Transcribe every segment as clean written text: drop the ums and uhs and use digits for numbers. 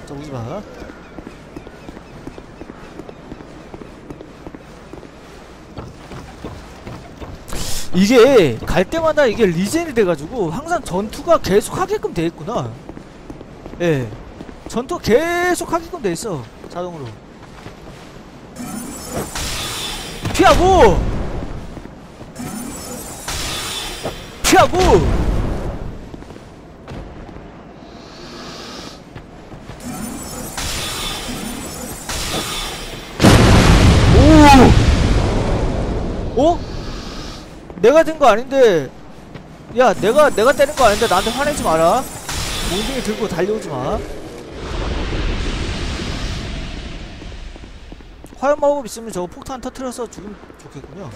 자, 오지마. 이게 갈 때마다 이게 리젠이 돼가지고 항상 전투가 계속 하게끔 돼있구나. 예, 전투가 계속 하게끔 돼있어. 자동으로 피하고 피하고. 오! 어? 내가 된 거 아닌데. 야, 내가 때린 거 아닌데 나한테 화내지 마라. 몽둥이 들고 달려오지 마. 화염 마법 있으면 저거 폭탄 터트려서 죽으면 좋겠군요.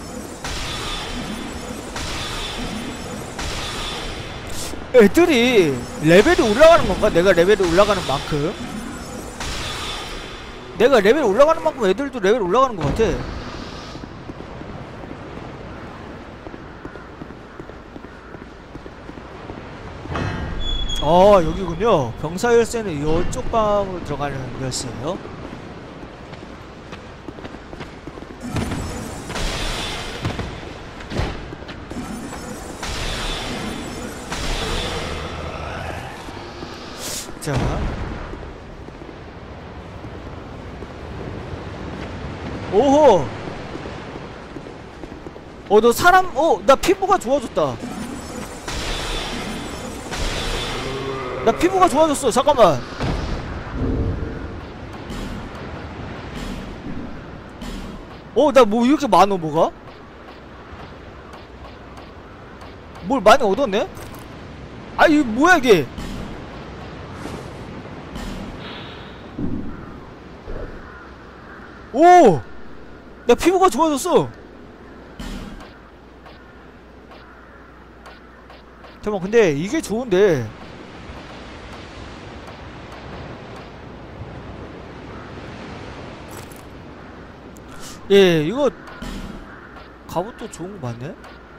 애들이 레벨이 올라가는 건가? 내가 레벨이 올라가는 만큼. 내가 레벨 올라가는 만큼 애들도 레벨 올라가는 것 같아. 여기군요. 병사 열쇠는 이쪽 방으로 들어가는 열쇠예요. 자, 오호. 너 사람, 나 피부가 좋아졌다. 나 피부가 좋아졌어. 잠깐만. 나 뭐 이렇게 많어. 뭐가? 뭘 많이 얻었네? 아, 이거 뭐야 이게? 오! 나 피부가 좋아졌어. 잠깐만, 근데 이게 좋은데 예, 이거 갑옷도 좋은 거 맞네?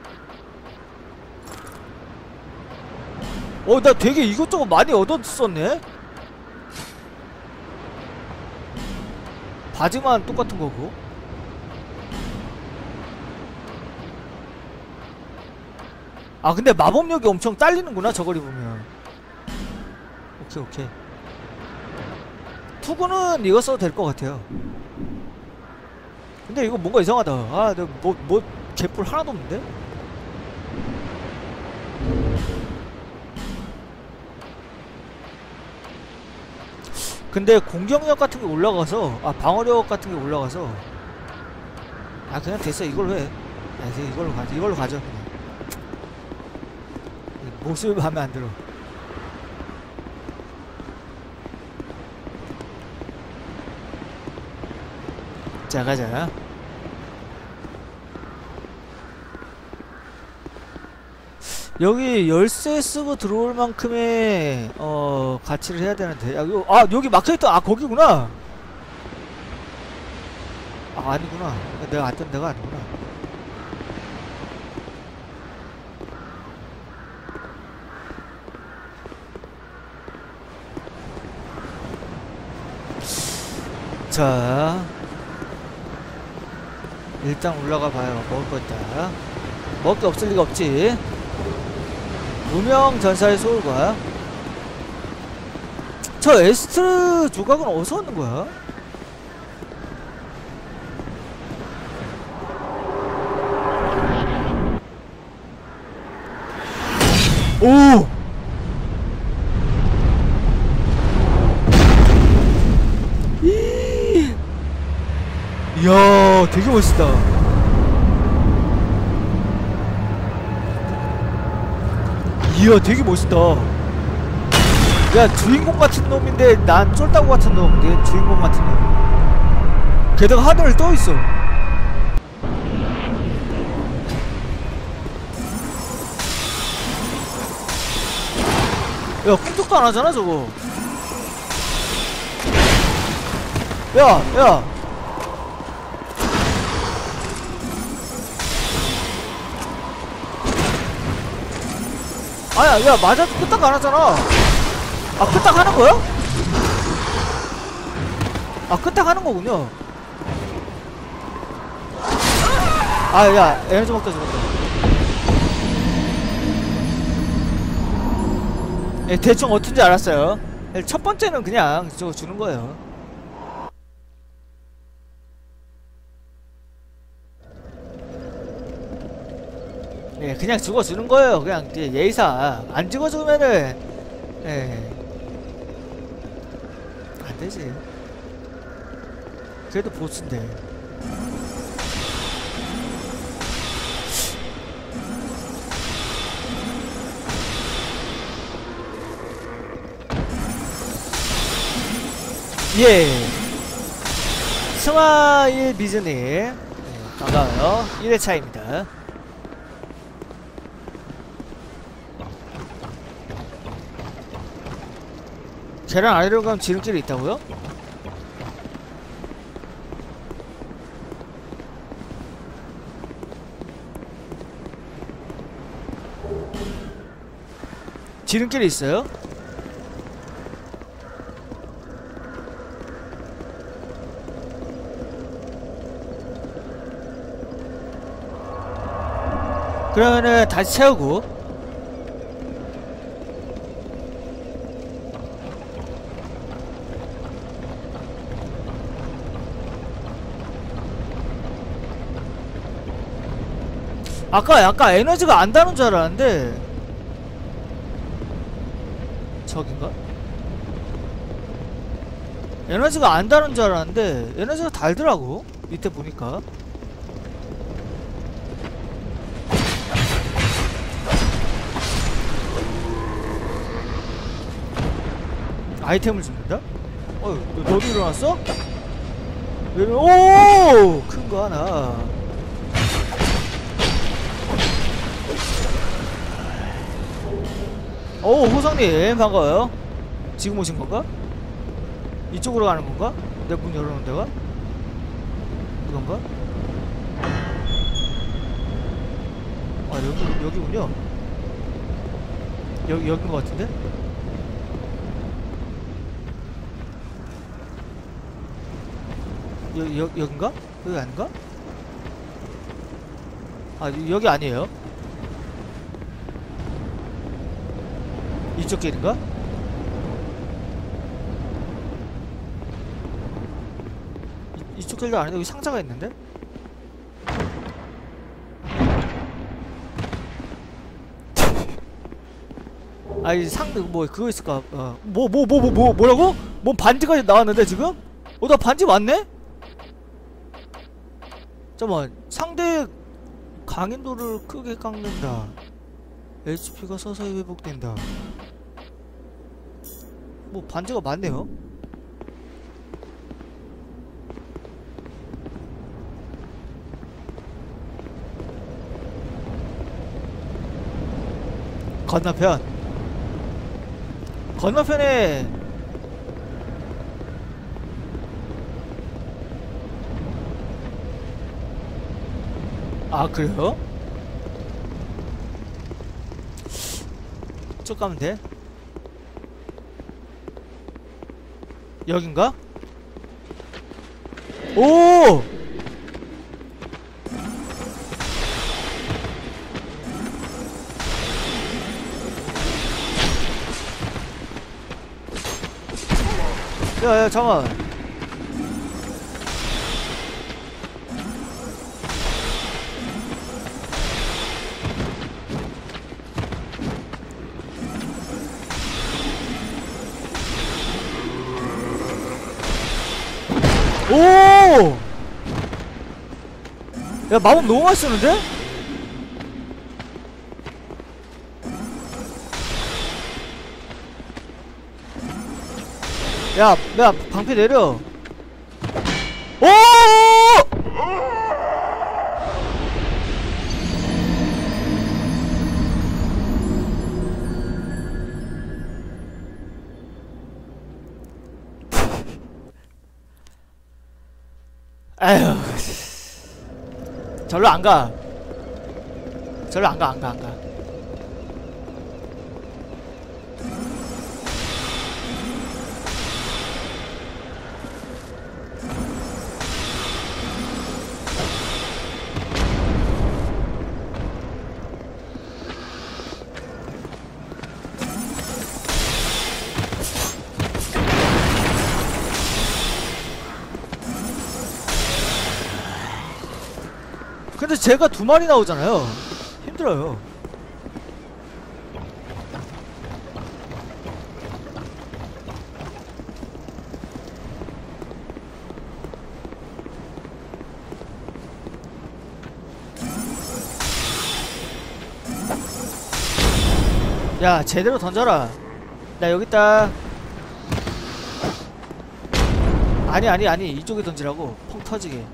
나 되게 이것저것 많이 얻었었네? 바지만 똑같은 거고. 아, 근데 마법력이 엄청 딸리는구나, 저걸 입으면. 오케이. 투구는 이거 써도 될 것 같아요. 근데 이거 뭔가 이상하다. 아, 내가 개뿔 하나도 없는데? 근데 공격력 같은 게 올라가서, 방어력 같은 게 올라가서, 그냥 됐어. 이걸로 해. 이걸로 가져. 그냥. 모습이 마음에 안 들어. 자, 가자. 여기 열쇠 쓰고 들어올 만큼의 가치를 해야 되는데. 여기 막혀있다. 거기구나. 아니구나. 내가 왔던 데가 아니구나. 자, 일단 올라가 봐요. 먹을 거 있다. 먹을 게 없을 리가 없지. 무명 전사의 소울과. 저 에스트 조각은 어디서 얻는 거야? 오! 이야, 되게 멋있다. 이야, 되게 멋있다. 야, 주인공 같은 놈인데 난 쫄따구 같은 놈. 내 주인공 같은 놈. 게다가 하늘을 떠있어. 야, 꿈쩍도 안 하잖아 저거. 야, 야, 맞아도 끄딱 안 하잖아. 끄딱 하는 거야? 아, 끄딱 하는 거군요. 아, 야, 에너지 먹다 죽었다. 예, 대충 어떤지 알았어요. 예, 첫 번째는 그냥 저거 주는 거예요. 예, 그냥 죽어주는 거예요. 그냥 예의상. 안 죽어주면은, 예. 안 되지. 그래도 보스인데. 예. 스마일 비즈님. 네, 반가워요. 1회차입니다. 계란 아래로 가면 지름길이 있다고요? 지름길이 있어요? 그러면은 다시 채우고. 아까 에너지가 안 다는 줄 알았는데 저긴가? 에너지가 안 다는 줄 알았는데 에너지가 달더라고 밑에 보니까. 아이템을 줍니다? 너도 일어났어? 오! 큰 거 하나. 오, 호성님 반가워요. 지금 오신 건가? 이쪽으로 가는 건가? 내 문 열어놓은 데가? 이건가? 아, 여기군요. 여긴 것 같은데? 여긴가? 여기 아닌가? 아, 여기 아니에요. 이쪽 길인가? 이쪽 길도 아닌데 여기 상자가 있는데? 아이 뭐 그거 있을까? 뭐라고? 뭔 반지까지 나왔는데 지금? 나 반지 맞네? 잠깐만, 상대의 강인도를 크게 깎는다. HP가 서서히 회복된다. 뭐 반지가 많네요. 건너편에 아, 그래요? 쭉 가면 돼? 여긴가? 오! 야, 잠깐만. 오! 야, 마법 너무 많이 쓰는데? 야, 방패 내려. 오! 아휴, 절로 안 가. 안 가. 근데 제가 두 마리 나오잖아요. 힘들어요. 야, 제대로 던져라. 나 여기 있다. 아니 이쪽에 던지라고. 펑 터지게.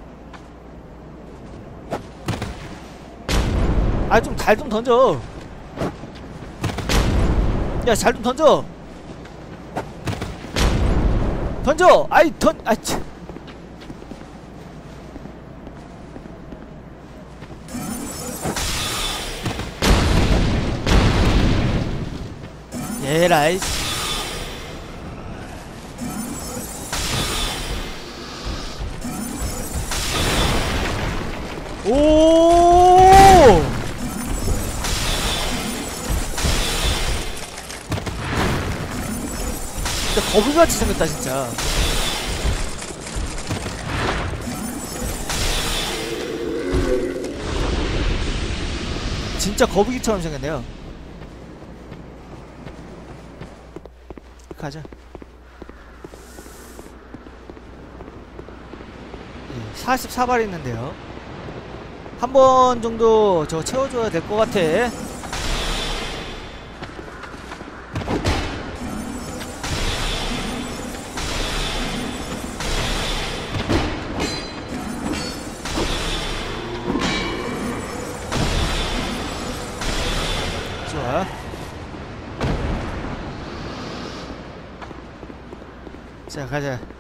아, 좀 잘 좀 던져. 야, 잘 좀 던져. 던져. 아이 참. 에라이. 오! 진짜 거북이같이 생겼다 진짜. 진짜 거북이처럼 생겼네요. 가자. 44발 있는데요. 한 번 정도 저 채워줘야 될 것 같아. 좋아. 자, 가자.